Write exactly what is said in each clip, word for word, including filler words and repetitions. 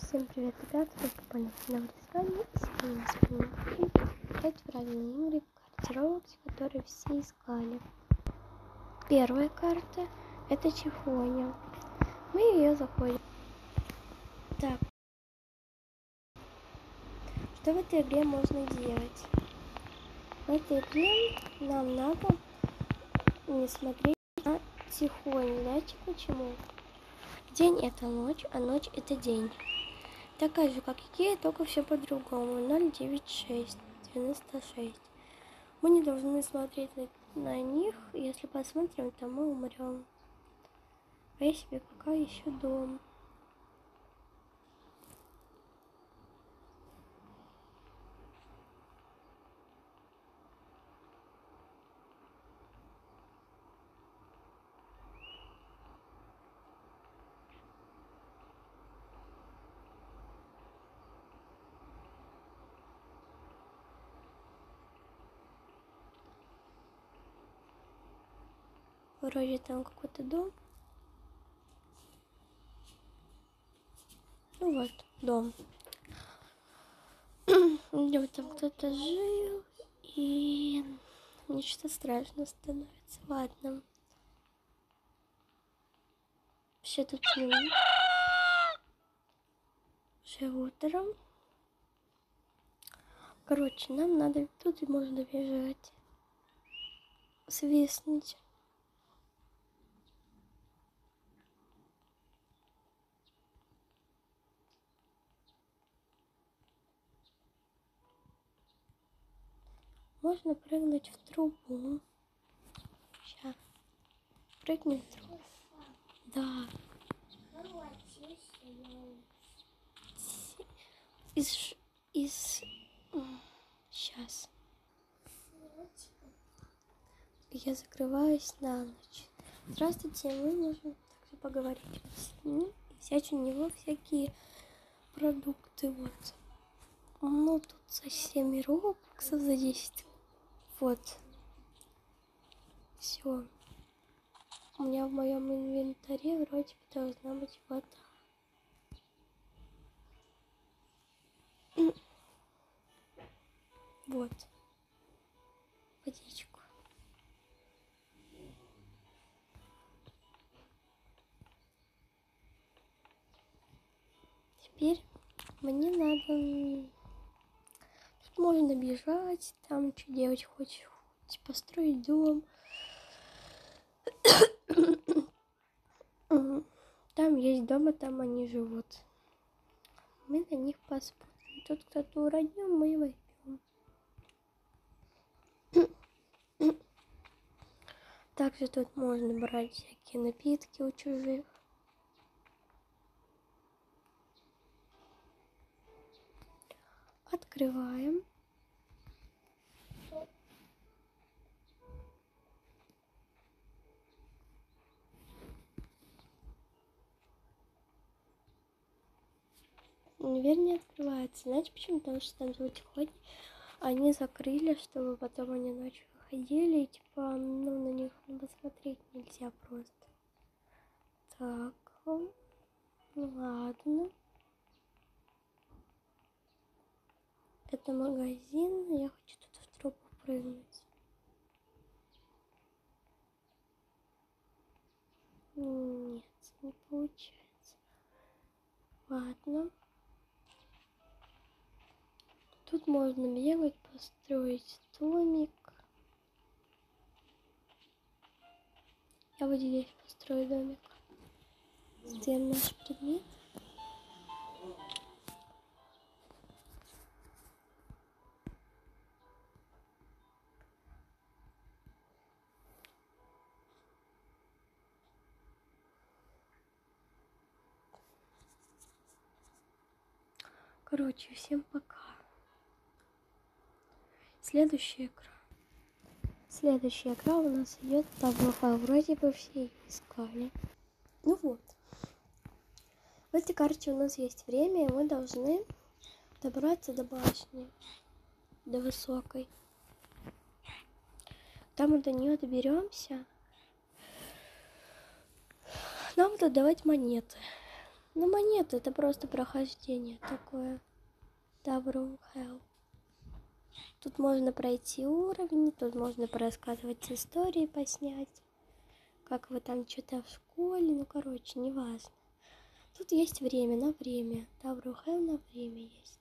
Всем привет, ребят, вы попали на новое искание, и сегодня мы с вами будем играть в разные игры в карте Roblox, которые все искали. Первая карта — это Чифоня. Мы ее заходим. Так, что в этой игре можно делать? В этой игре нам надо не смотреть на Тихоню. Знаете почему? День — это ночь, а ночь — это день. Такая же, как Икея, только все по-другому. ноль девять шесть девяносто шесть. Мы не должны смотреть на, на них. Если посмотрим, то мы умрем. А я себе пока ищу дом. Вроде там какой-то дом. Ну вот, дом. Где там кто-то жил. И мне что-то страшно становится. Ладно. Вообще тут не... Уже утром. Короче, нам надо... Тут можно бежать. Свистнуть. Можно прыгнуть в трубу. Сейчас. Прыгнем в трубу. Да. Из... Из... Сейчас. Я закрываюсь на ночь. Здравствуйте, мы можем также поговорить с ним и взять у него всякие продукты. Вот. Ну, тут за семь робоксов, за десять. Вот. Все. У меня в моем инвентаре вроде бы должна быть вода. Вот. Водичку. Теперь мне надо... Тут можно бежать, там что делать хочешь. Построить дом. Там есть дом, а там они живут. Мы на них посмотрим. Тут кто-то уронил, мы его возьмем. Также тут можно брать всякие напитки у чужих. Открываем. Дверь не открывается. Знаете почему? Потому что там звуки они закрыли, чтобы потом они ночью выходили. И типа, ну, на них посмотреть нельзя просто. Так. Ну ладно. Это магазин. Я хочу тут в трубу прыгнуть. Нет, не получается. Ладно. Тут можно бегать, построить домик. Я вот здесь построю домик. Сделаем наш предмет. Короче, всем пока. Следующая игра. Следующая игра у нас идет таблока. Вроде бы все ее искали. Ну вот. В этой карте у нас есть время, и мы должны добраться до башни. До высокой. Там мы до нее доберемся. Нам будут давать монеты. Ну, монеты это просто прохождение такое. Добро, hell. Тут можно пройти уровни, тут можно порассказывать истории, поснять. Как вы там что-то в школе, ну, короче, неважно. Тут есть время, на время. Добро, hell на время есть.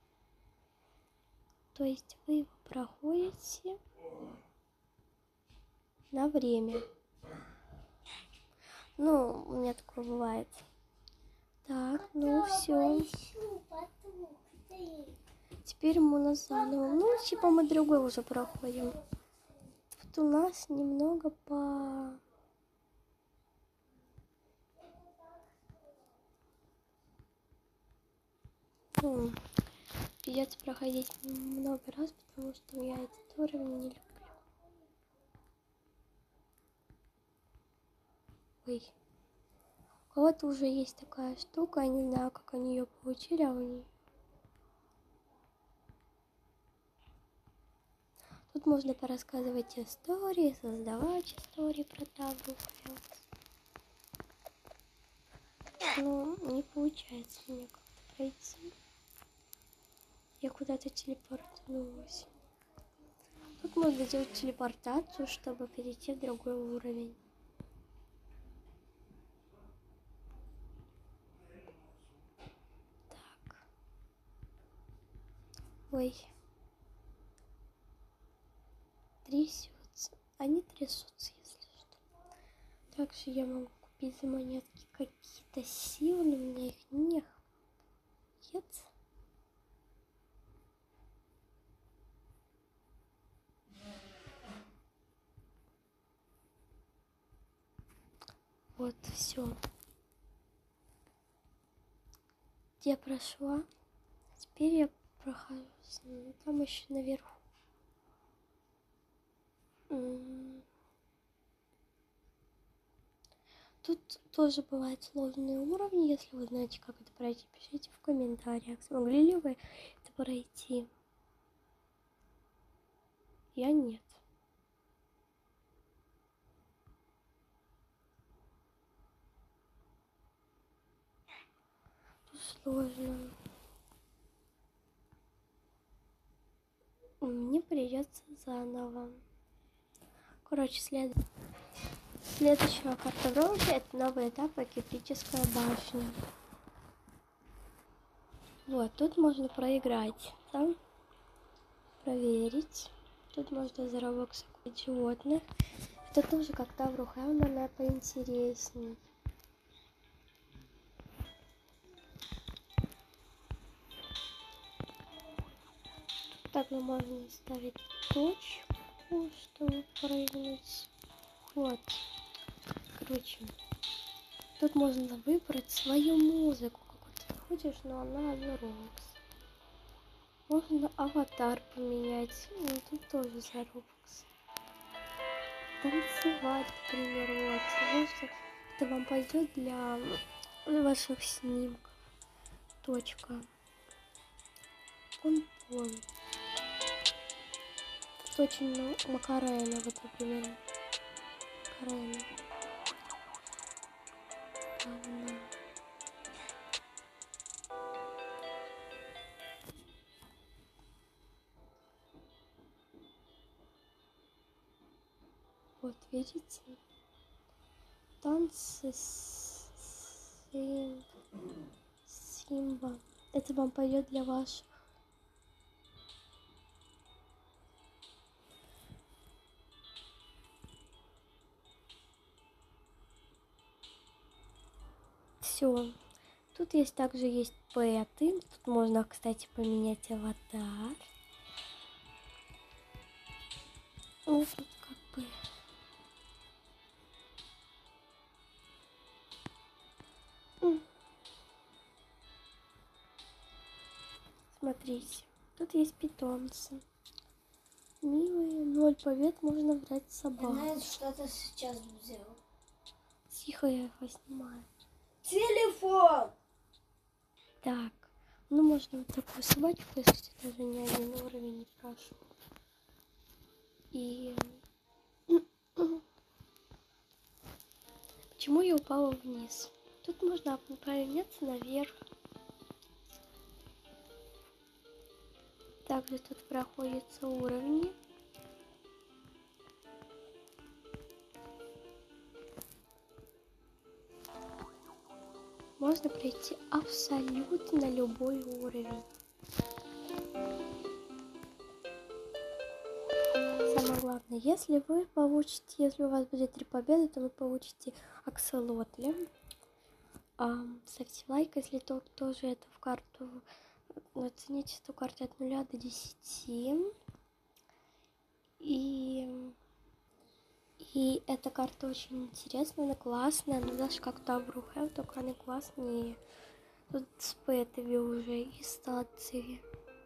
То есть вы его проходите на время. Ну, у меня такое бывает. Так, ну все. Теперь мы на заново. Ну, типа мы другой уже проходим. Тут у нас немного по... Ну, придется проходить много раз, потому что я этот уровень не люблю. Ой. У кого-то уже есть такая штука, я не знаю, как они ее получили, а у нее... Тут можно порассказывать истории, создавать истории про Тавру. Но не получается мне как-то пройти. Я куда-то телепортнулась. Тут можно сделать телепортацию, чтобы перейти в другой уровень. Так. Ой. Трясется. Они трясутся, если что. Также я могу купить за монетки какие-то силы, но у меня их нет. Нет. Вот, все. Я прошла. Теперь я прохожу. Ну, там еще наверху. Тут тоже бывают сложные уровни. Если вы знаете, как это пройти, пишите в комментариях. Смогли ли вы это пройти? Я нет. Тут сложно. Мне придется заново. Короче, след... следующая карта в роуте — это новый этап, Киприческая башня. Вот, тут можно проиграть, да? Проверить. Тут можно за робоксы купить животных. Это тоже как Тавру Хелл, наверное, поинтереснее. Также можно ставить точку, чтобы прыгнуть. Вот. Короче, тут можно выбрать свою музыку, какую ты хочешь, но она за робокс. Можно аватар поменять, ну, тут тоже за робокс. Танцевать, к примеру, вот. Может, это вам пойдет для ваших снимков. Точка. Пон-пон. Тут очень много Макарена, вот, например. Макарена. Ладно. Вот, видите? Танцы с Симба. Это вам пойдет для ваших. Все. Тут есть также есть пэты. Тут можно, кстати, поменять аватар. Ну, тут как бы... Смотрите, тут есть питомцы. Милые, ноль побед, можно брать собак. Знаешь, что-то сейчас взял. Тихо, я его снимаю. Телефон! Так, ну можно вот такую собачку, если даже не один уровень не прошел. И... Почему я упала вниз? Тут можно подняться наверх. Также тут проходятся уровни. Можно пройти абсолютно любой уровень. Самое главное, если вы получите, если у вас будет три победы, то вы получите аксолотли. А, ставьте лайк, если то, тоже эту карту. Оцените эту карту от нуля до десяти. И, и эта карта очень интересная, она классная. Она даже как Tower of Hell, только она класснее. Тут с пэтами уже и стации.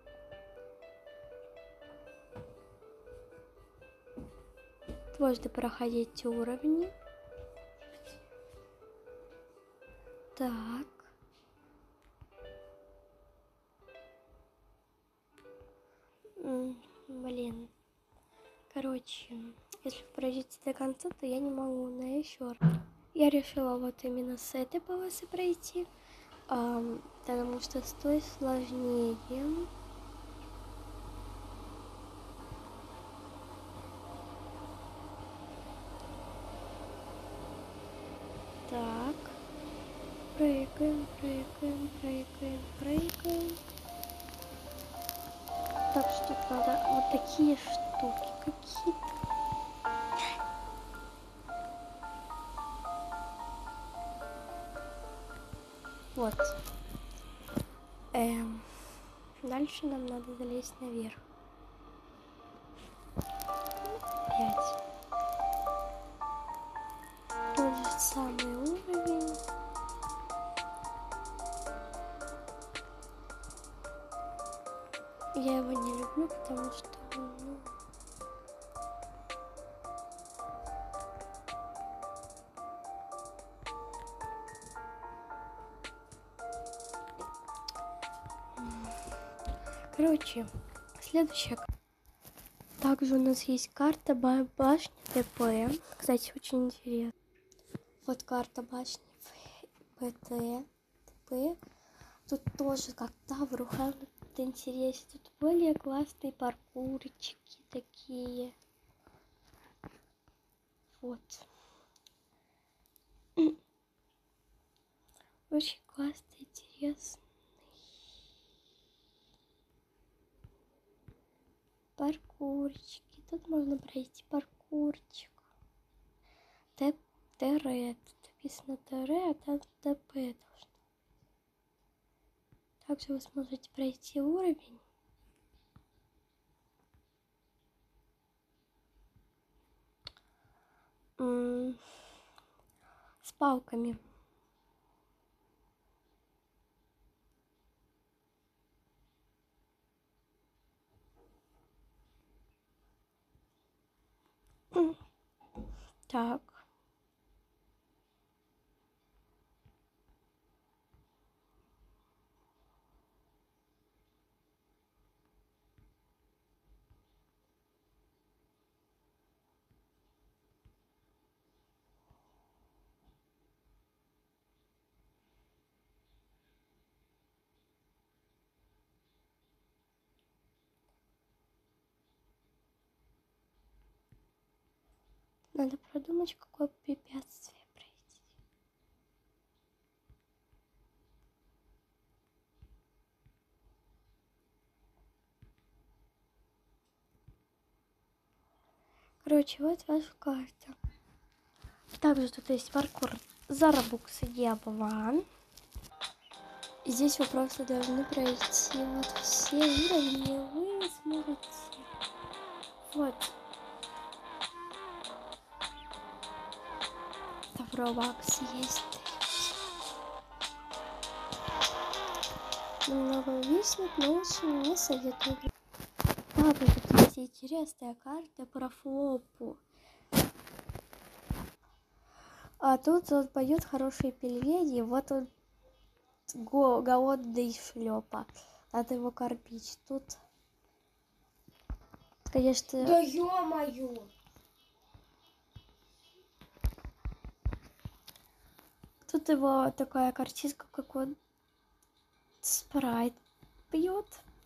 Можно проходить уровни. Так. Блин. Короче, если пройдете до конца, то я не могу на еще раз. Я решила вот именно с этой полосы пройти, а, потому что с той сложнее. Так. Прыгаем, прыгаем, прыгаем, прыгаем. Так что тут надо вот такие штуки какие-то. Вот. Эм. Дальше нам надо залезть наверх. Пять. Тот же самый уровень. Я его не люблю, потому что, ну, короче, следующая. Также у нас есть карта башни ТП. Кстати, очень интересно. Вот карта башни ПТ. ТП. Тут тоже как Tower of Hell, тут интереснее. Тут более классные паркурчики такие. Вот. Очень классно, интересно. Паркурчики. Тут можно пройти паркурчик. ТР. Тут написано ТР, а там ТП должно. Также вы сможете пройти уровень. М-м, с палками. Так. Надо продумать, какое препятствие пройти. Короче, вот ваша карта. Также тут есть паркур за робуксы Диабован. И здесь вы просто должны пройти вот все уровни. Вы сможете. Вот. Робакс есть. Немного виснет, но лучше не советую. Также тут есть интересная карта про флопу. А тут он поет хорошие пельмени. Вот он го голодный шлепа. Надо его кормить. Тут, конечно... Да ё-моё! Тут его такая картинка, как он спрайт пьет.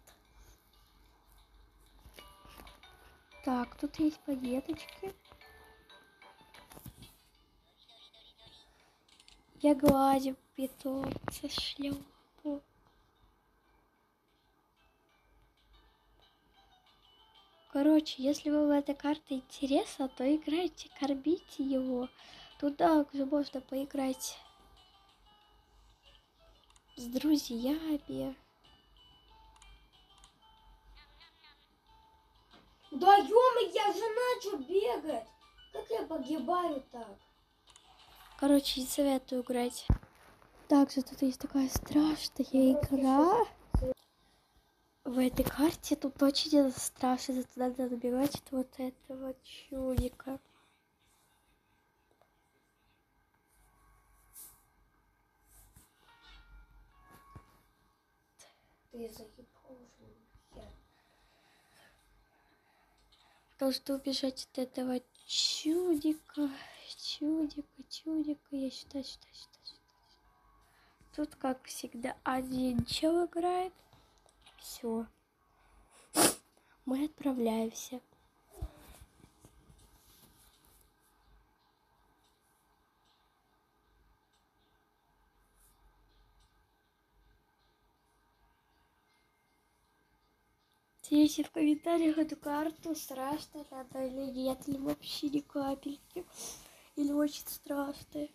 Так, тут есть монеточки. Я гладю питомца шлепу. Короче, если вам эта карта интересна, то играйте, кормите его. Тут также можно поиграть с друзьями. Да ё-моё, я же начал бегать. Как я погибаю так? Короче, не советую играть. Также тут есть такая страшная игра. В этой карте тут очень страшно. Тут надо набивать вот этого чудика. Ты заебал уже. Должны убежать от этого чудика. Чудика, чудика. Я считаю, считаю, считаю, считаю. Тут, как всегда, один чел играет. Все. Мы отправляемся. Пишите в комментариях эту карту, страшно надо или нет, или вообще ни капельки, или очень страшно.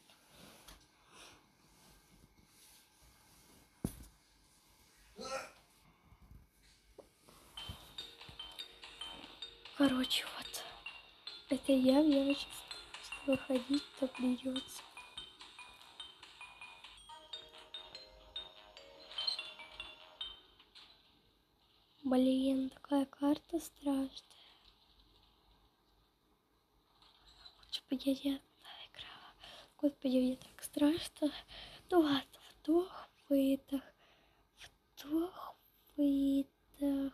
Короче, вот, это я, мне очень страшно выходить, так придется. Блин, такая карта страшная. Лучше бы я не играла. Господи, мне так страшно. Ну ладно, вдох, выдох, вдох, выдох.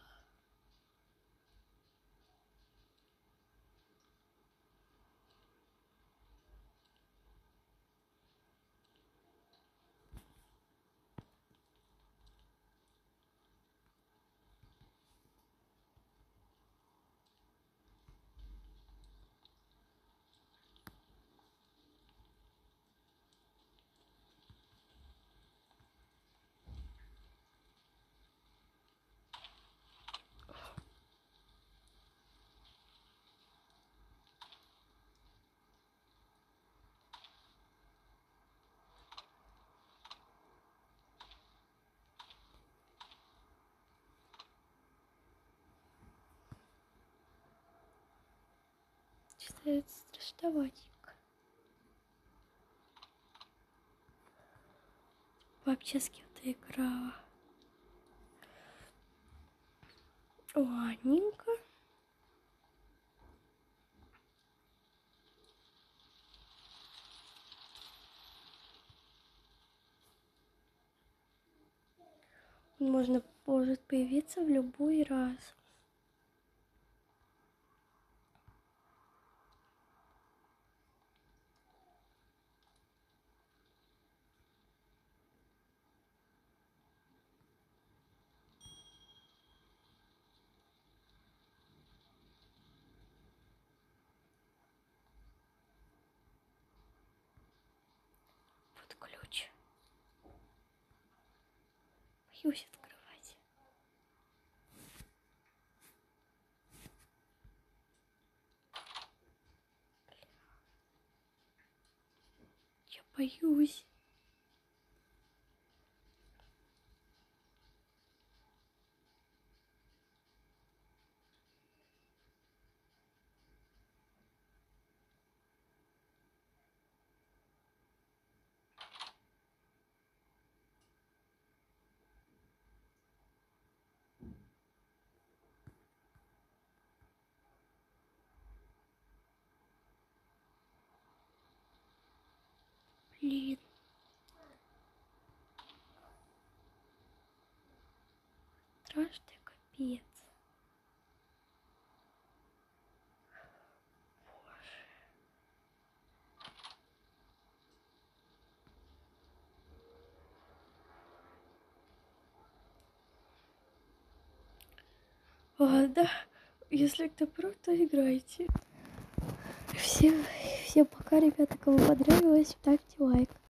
Что это страшноватенько. Вообще с кем-то играла. Ладненько. Можно может появиться в любой раз. Вот ключ. Боюсь открывать. Я боюсь. Блин. Страшный капец. Боже. Ладно, если кто про, то играйте. Всем, всем пока, ребята, кому понравилось, ставьте лайк.